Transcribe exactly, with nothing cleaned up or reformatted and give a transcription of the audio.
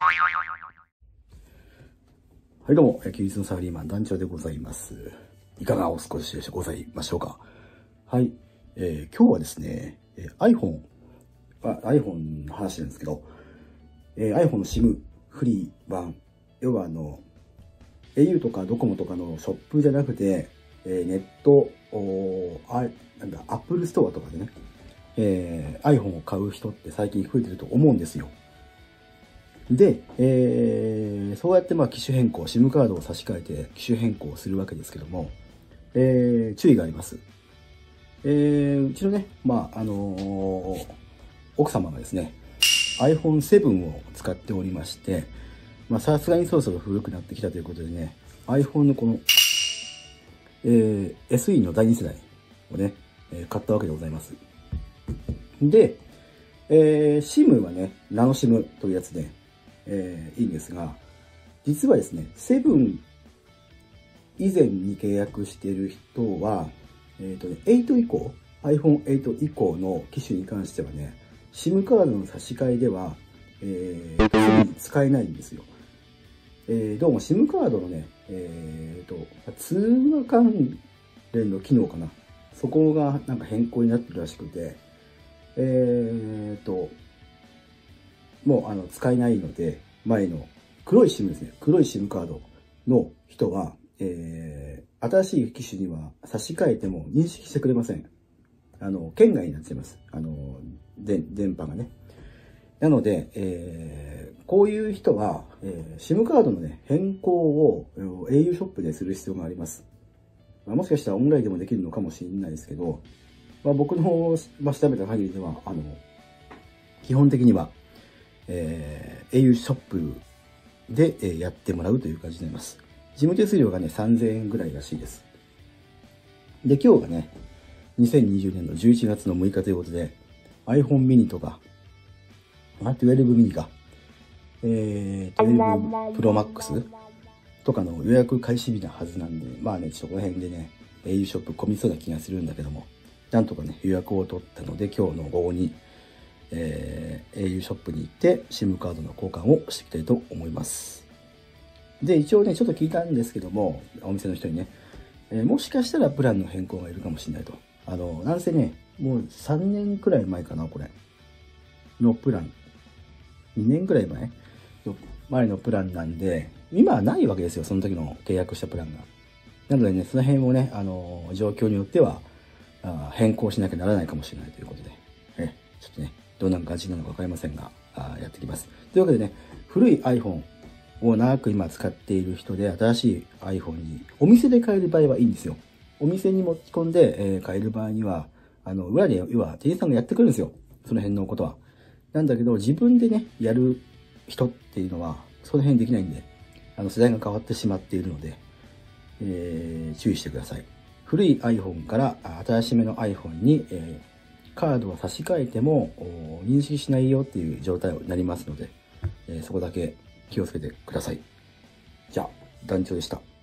はいどうも、休日のサラリーマン団長でございます。いかがお過ごしでございましょうか。はい、えー、今日はですね、iPhone、あ iPhone の話なんですけど、えー、iPhone の SIM フリー版、要はあの、au とかドコモとかのショップじゃなくて、えー、ネット、おあなんだ、Apple ストアとかでね、えー、iPhone を買う人って最近増えてると思うんですよ。で、えー、そうやってまあ機種変更、SIM カードを差し替えて機種変更をするわけですけども、えー、注意があります。えー、うちのね、まあ、あのー、奥様がですね、アイフォンセブン を使っておりまして、まあ、さすがにそろそろ古くなってきたということでね、iPhone のこの、えー、エスイー のだいに世代をね、えー、買ったわけでございます。で、えー、SIM はね、ナノ SIM というやつで、えー、いいんですが、実はですね、セブン以前に契約している人は、えっとね、エイト以降、アイフォンエイト 以降の機種に関してはね、SIM カードの差し替えでは、えー、すぐに使えないんですよ。えー、どうも SIM カードのね、えーと、通話関連の機能かな。そこがなんか変更になってるらしくて、えーと、もうあの使えないので、前の黒い SIM ですね。黒い SIM カードの人は、えー、新しい機種には差し替えても認識してくれません。あの、圏外になっちゃいます。あの、で電波がね。なので、えー、こういう人は、えー、SIM カードのね、変更を au ショップでする必要があります。まあ、もしかしたらオンラインでもできるのかもしれないですけど、まあ、僕の方、まあ、調べた限りでは、あの、基本的には、えー、au ショップで、えー、やってもらうという感じになります。事務手数料がね、さんぜんえんぐらいらしいです。で、今日がね、にせんにじゅうねんのじゅういちがつのむいかということで、iPhone mini とか、あ、じゅうにミニか、えー、じゅうに Pro Max とかの予約開始日なはずなんで、まあね、ちょっとこの辺でね、au ショップ混みそうな気がするんだけども、なんとかね、予約を取ったので、今日の午後に、えー、au ショップに行って SIM カードの交換をしていきたいと思います。で、一応ね、ちょっと聞いたんですけども、お店の人にね、えー、もしかしたらプランの変更がいるかもしれないと。あの、なんせね、もうさんねんくらい前かな、これ。のプラン。にねんくらい前の前のプランなんで、今はないわけですよ、その時の契約したプランが。なのでね、その辺をね、あの、状況によっては、あ変更しなきゃならないかもしれないということで、えちょっとね、どんな感じなのかわかりませんが、あやっていきます。というわけでね、古い iPhone を長く今使っている人で、新しい iPhone にお店で買える場合はいいんですよ。お店に持ち込んで、えー、買える場合には、あの、裏で、要は店員さんがやってくるんですよ。その辺のことは。なんだけど、自分でね、やる人っていうのは、その辺できないんで、あの、世代が変わってしまっているので、えー、注意してください。古い iPhone から新しめの iPhone に、えー、カードを差し替えても認識しないよっていう状態になりますので、えー、そこだけ気をつけてください。じゃあ、団長でした。